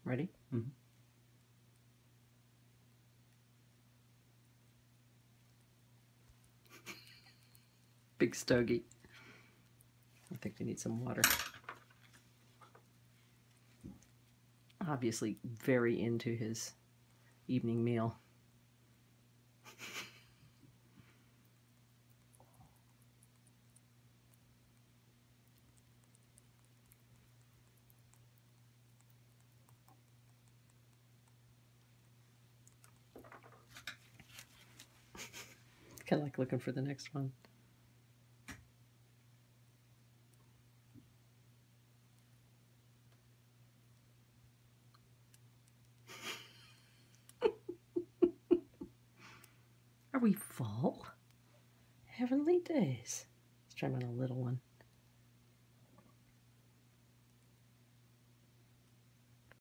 Ready? Mm-hmm. Big stogie. I think we need some water. Obviously very into his evening meal. Kind of like looking for the next one. Are we full? Heavenly days. Let's try him on a little one.